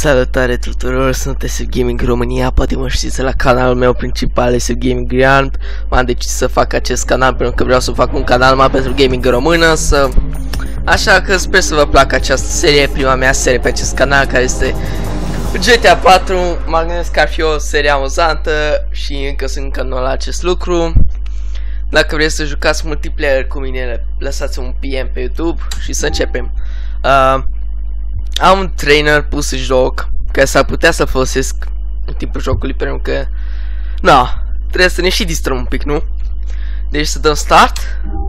Salutare tuturor, sunt SF Gaming România, poate mă știți la canalul meu principal SF Gaming Grand. M-am decis să fac acest canal pentru că vreau să fac un canal mai pentru gaming română, așa că sper să vă placă această serie, prima mea serie pe acest canal care este GTA 4. M-am gândit că ar fi o serie amuzantă și încă nu la acest lucru. Dacă vreți să jucați multiplayer cu mine, lăsați un PM pe YouTube și să începem. Am un trainer pus în joc care s-ar putea să folosesc în timpul jocului, pentru că trebuie să ne și distrăm un pic, nu? Deci să dăm start.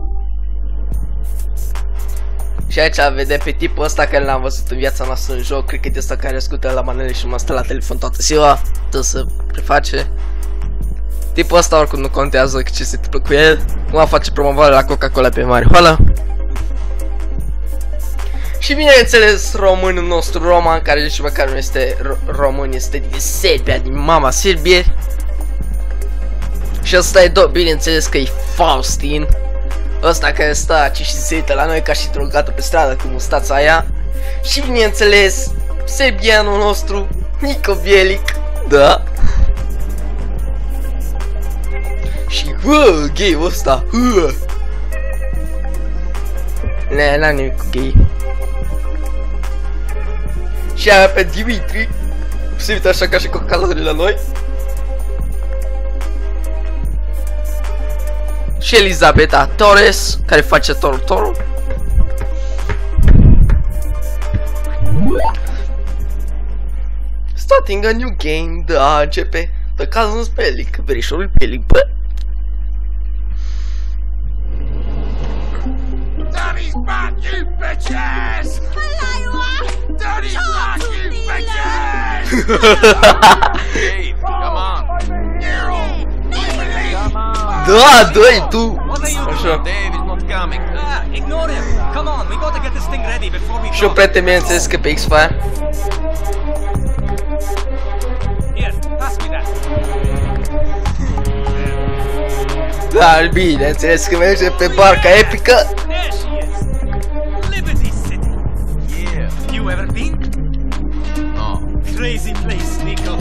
Și aici vedem pe tipul ăsta care l-am văzut în viața noastră în joc. Cred că e ăsta care ascultă la manele și mă stă la telefon toată ziua, tot să preface. Tipul ăsta oricum nu contează ce se întâmplă cu el. Nu face promovare la Coca-Cola pe marihuana. Și bineînțeles românul nostru Roman, care nici măcar nu este român, este din Serbia, din mama Serbiei. Și ăsta e bineînțeles că e Faustin. Ăsta care stă aici și se uită la noi ca și drogatul pe stradă cu mustața aia. Și bineînțeles serbianul nostru Nico Bielic. Da. Și gay-ul ăsta. N-am nimic cu gay. Și aia pe Dimitri, se uită așa ca și Coca-Cola la noi. Și Elizabeta Torres, care face Toro. Starting a new game, da, începe The Cousins Pelic, verișorul Pelic, bă. Daddy's back, you bitches! Daddy's back, you bitches! Hey, come on! Da, dă-i tu! Așa. Dave is not coming. Ignore him! Come on, we gotta get this thing ready before we Și o prieten bineînțeles că pe X-Fire. Here, pass me that. Da, bineînțeles că merge pe barca epică. There she is! Liberty City! Yeah. You ever been? No. Crazy place, Nico.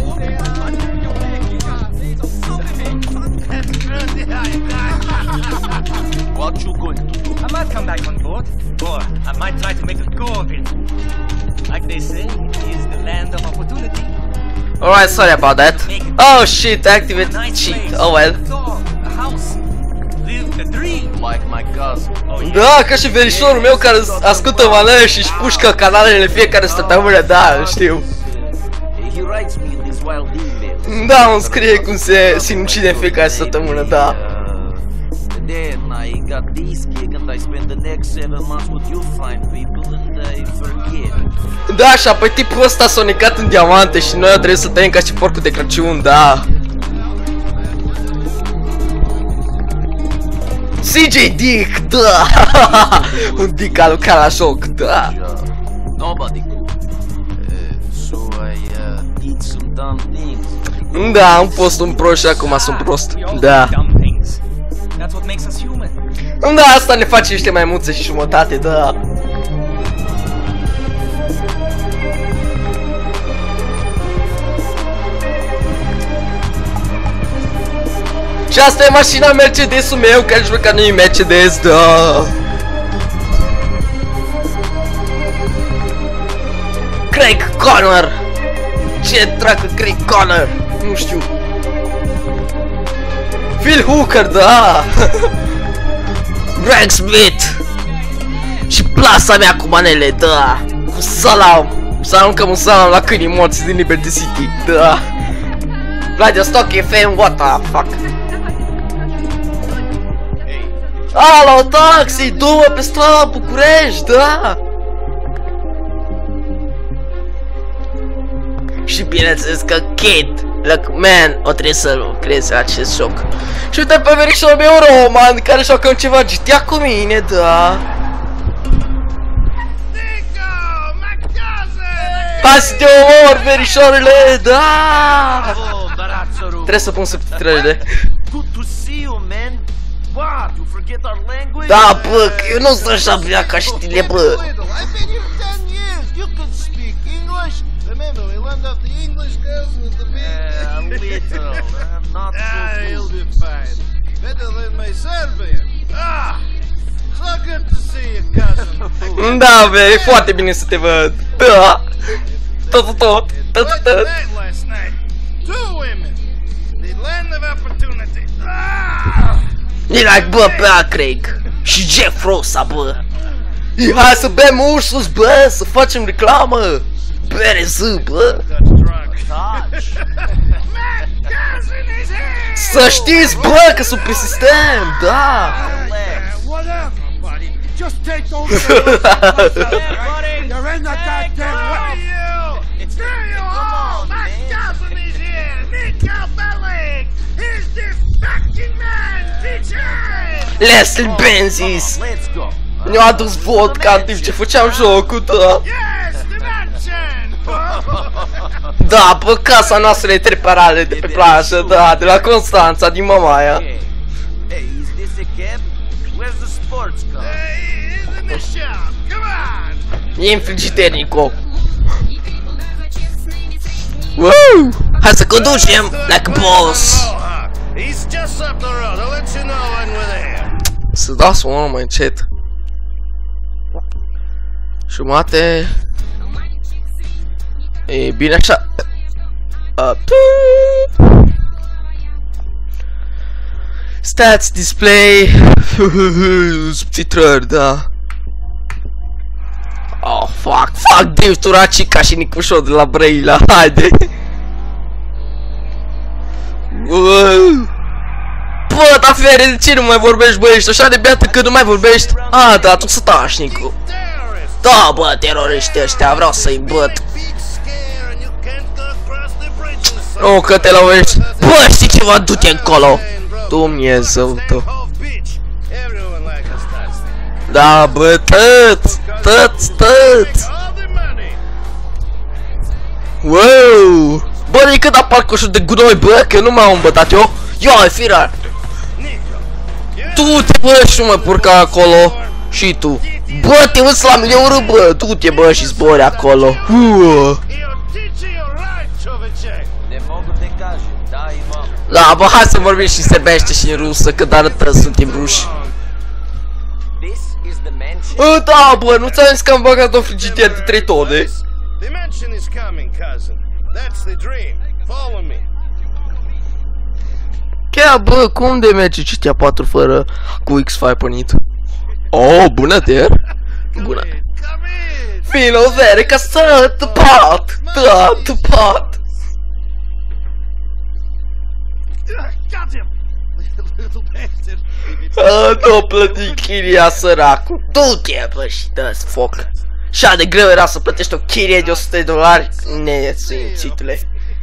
What you going to do? I might come back on board, or I might try to make a go of it. Like they say, it is the land of opportunity. Alright, sorry about that. Oh shit, activate cheat. Oh well. A house. Live the dream. Like my cousin. Oh, yeah. Da, ca și verișorul meu care ascultă manele și își pușcă canalele fiecare săptămână, da, știu. He writes me in these wild emails. Da, îmi scrie cum se sinucide în fiecare săptămână, da. Then I got this gig and I spend the next 7 months with you fine people and I forget. Da, și apoi tipul ăsta s-a necat în diamante și noi trebuie să tăiem ca și porcul de Crăciun, da. CJ Dick, da. Un dick a lucrat la joc, da. Nobody could. So I did some dumb things. Da, am fost un prost și acum sunt prost, da. Dumb things. That's what makes us human. Da, asta ne face niște maimuțe și jumătate, da. Și asta e mașina Mercedes-ul meu, care nici măcar nu e Mercedes, da. Craig Connor. Ce dracu Craig Connor? Nu știu. Phil Hooker, da. Greg Smith. Și plasa mea cu manele, da. Cu salam. Să aruncăm un salam la câinii morți din Liberty City, da. Vladivostok FM, what the fuck. Alo, taxi, du-mă pe strada București, da. Și bineînțeles că Kid, look man, o trebuie să lucreze acest joc. Și uite pe verișorul meu Roman, care joacă ceva GTA cu mine, da. Hai să te omor, verișorile, da. Trebuie să pun subtitrările. Good to see you, man. What? You forget our language? Da, bă, că eu nu sunt așa bine ca și tine, bă. English? Remember, we learned off the English girls with the A little, not so he'll good. be fine. Better than my Serbian. So good to see you, cousin. Da, bă, e foarte bine să te văd. Da. Tot. What night last night? 2 women. The land of opportunity. E like, bă, bea, Craig. Și Jeff Rosa, bă. Hai să bem ursus, bă, să facem reclamă. Bere Z, bă. Got drunk. Să știți, bă, că sunt pe sistem, da. Whatever, buddy. Just take those. You're in the goddamn way. Screw you all! My cousin is here! Nico Bellic! He's this fucking man, teacher! Leslie Benzis. Let's go. Ne-a adus vodka în timp ce făceam jocul, da. Yes, the mansion! Da, bă, casa noastră e treparale de pe plajă, da, de la Constanța, din Mamaia. Hey, is this a cab? Where's the sports car? He's in the shop. Come on! E în frigider, Nico. Woo! Hai să conducem like a boss. He's just up the road. I'll let you know when we're there. Să dau sonul mai încet. Jumate. E bine așa. Stats display. Subtitrări, da. Oh, fuck, Dave Turacica și Nicușor de la Brăila, haide. Bă, dar fere, de ce nu mai vorbești, bă, ești așa de beată că nu mai vorbești? Ah, da, tu să tași, Nicu. Da, bă, teroriști ăștia, vreau să-i băt. Nu, că te lovești. Bă, știi ceva, du-te încolo. Dumnezeu tău. Da, bă, tăți. Wow. Bă, de cât apar coșul de gunoi, bă, că nu m-am îmbătat eu. Ia, firar. Tu te bă și nu mă purca acolo. Și tu. Bă, te uiți la mine urât, bă. Du-te, bă, și zbori acolo. Da, bă, hai să vorbim și în serbește și în rusă, că dar arătă suntem ruși. Da, bă, nu ți-am zis că am băgat o frigider de 3 tone? The mansion is coming, cousin. That's the dream. Follow me. Chiar, bă, cum de merge citea 4 fără cu X5 pornit? Oh, bună, der. Bună. Vino, vere, ca să te pat. Da, te pat. Got him! Little bastard. Nu plăti chiria, săracu. Du-te, bă, și dă-ți foc. Și de greu era să plătești o chirie de $100, nesimțitule.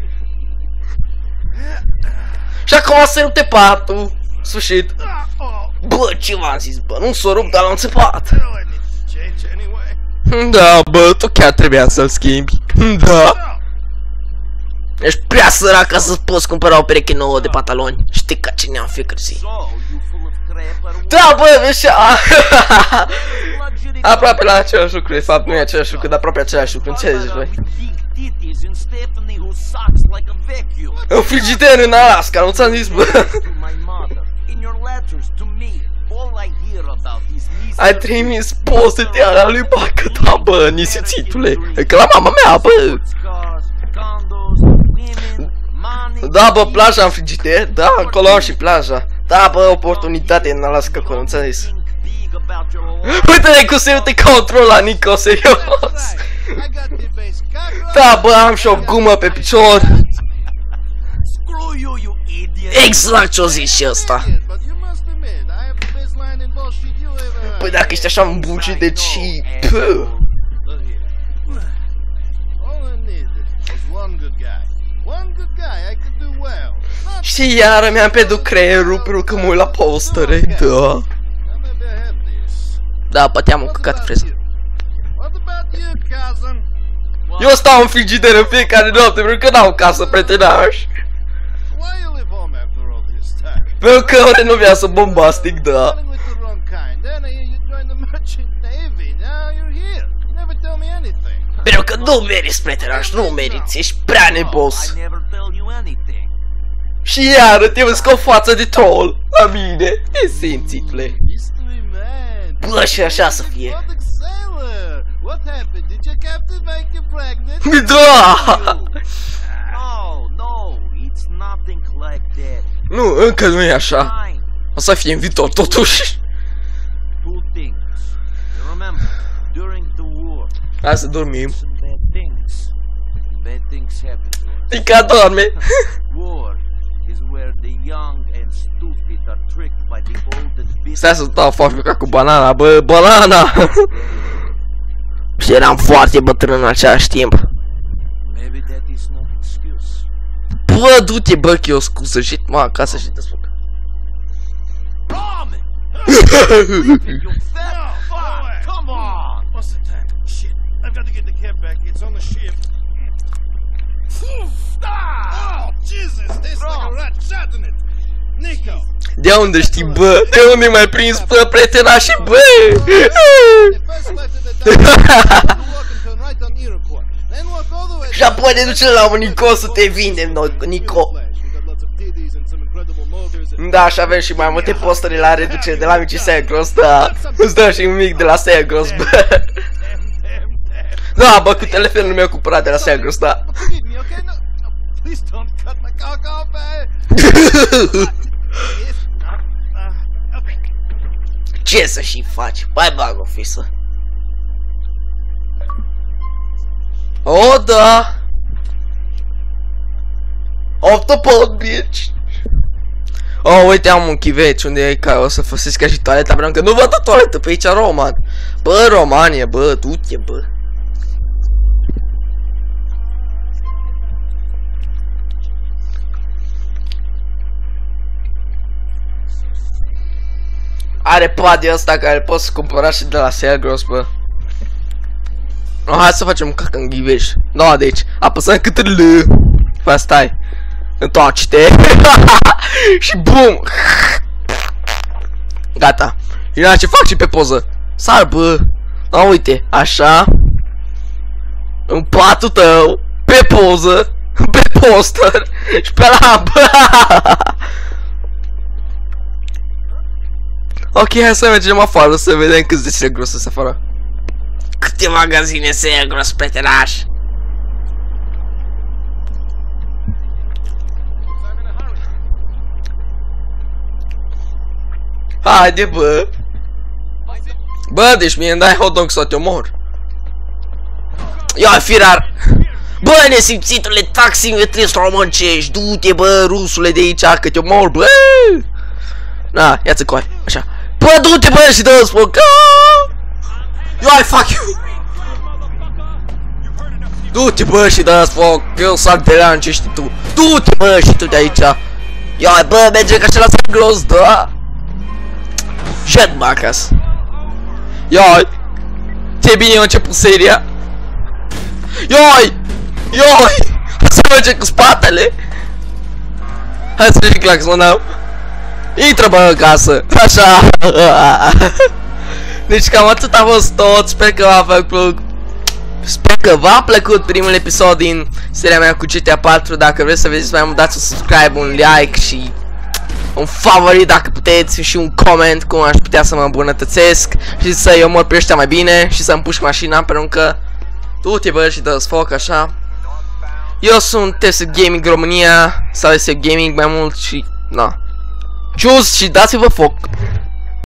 Și acum să rupte patul. Sfârșit. Bă, ce v-am zis, bă, nu s-o rup, dar l-am țepat. Da, bă, tu chiar trebuia să-l schimbi. Da. Ești prea sărac ca să-ți poți cumpăra o pereche nouă de pantaloni. Știi ca cine am fiecare zi. Da, bă, vezi aproape la același lucru, de fapt nu e același lucru, dar aproape același lucru, înțelegi, băi. Un frigider în Alaska, nu ți-am zis, bă. Ai trimis poze de alea lui Bacă, da, bă, nisițitule. E ca la mama mea, bă. Da, bă, plaja în frigider, da, acolo am și plaja. Da, bă, oportunitate în Alaska, că nu ți-am zis. Uite-te cum se uite controla, Nico, serios. Da, bă, am și o gumă pe picior. Exact ce-o zis și ăsta. Păi dacă ești așa un buci de cheap. Și iară mi-am pierdut creierul pentru că mă uit la postere, da. Da, băteam un căcat freză. Eu stau în frigider în fiecare noapte pentru că n-am casă, prietenaș. Pentru că o renovează bombastic, da. Pentru că nu meriți, prieteraș, nu meriți, ești prea nebos. I never tell you anything. Și iară te vezi cu o față de troll la mine. E simțitule. Mystery man. Bă, și așa să fie. Nordic sailor. What happened? Did your captain make you pregnant? Da! No, it's nothing like that. Nu, încă nu e așa. Fine. O să fie în viitor, totuși. Two things. You remember, during the war, Hai să dormim. some bad things. Bad things happen to us. Tica dorme. War is where the young and stupid are tricked by the old and bitter. Stai să dau foaca cu banana, bă, banana! Și eram foarte bătrân în același timp. Maybe that is no excuse. Bă, du-te, bă, că e o scuză, și mă acasă și te spun. Ramen! You fat fuck! Come on! What's the time? Shit. I've got to get the cab back. It's on the ship. Oh, Jesus! There's like a rat shot in it. Nico! De unde știi, bă? De unde m-ai prins, bă, prietena și bă? They first left at the dock, walk and turn right on Iroquois. Then walk all the way Și apoi ne ducem la un Nico să te vindem noi, Nico. Da, și avem și mai multe postări la reducere de la Mici Sagros, da. Îți dau și un mic de la Sagros, bă. Da, bă, cu telefonul meu cumpărat de la Sagros, da. Forgive me, okay? No, please don't cut my cock off, eh? Okay. Ce să și faci? Mai bag o fisă. O, da. Octopod, bitch. Oh, uite, am un chiveci unde e ca o să folosesc ca și toaleta, pentru că nu văd o toaletă pe aici, Roman. Bă, Romania, bă, du-te, bă. Are padul ăsta care poți cumpăra și de la Sagros, bă. No, hai să facem caca în ghiveș. No, deci, apăsăm cât L. Păi stai. Întoarce-te. Și bum. Gata. Ia ce fac și pe poză. Sar, bă. No, uite, așa. În patul tău. Pe poză. Pe poster. Și pe lampă. Ok, hai să mergem afară să vedem câți de Sagros sunt afară. Câte magazine Sagros, prieteraș. Haide, bă. Bă, deci mie îmi dai hot dog sau te omor. Ia, firar. Bă, nesimțitule, taximetrist româncești. Du-te, bă, rusule de aici, că te omor, bă. Na, ia-ți coi, așa. Bă, du-te, bă, și dă-ți foc. Ia, fuck you. Du-te, bă, și dă-ți foc. Eu sar de la ce știi tu. Du-te, bă, și tu de aici. Ia, bă, merge ca și la Sagros, da. Jet-mă acasă. Ioi. Ce bine a început seria. Ioi. Ioi. Hai să mergem cu spatele. Hai să mergem claxonăm. Intră, bă, în casă. Așa. Deci cam atât a fost tot. Sper că v-a plăcut primul episod din seria mea cu GTA 4. Dacă vreți să vedeți mai mult, dați un subscribe, un like și un favorit dacă puteți și un comment cum aș putea să mă îmbunătățesc și să-i omor pe ăștia mai bine și să împușc mașina, pentru că du-te, bă, și dă-ți foc, așa. Eu sunt TSG Gaming România sau TSG Gaming mai mult și na. Cius și dați-vă foc.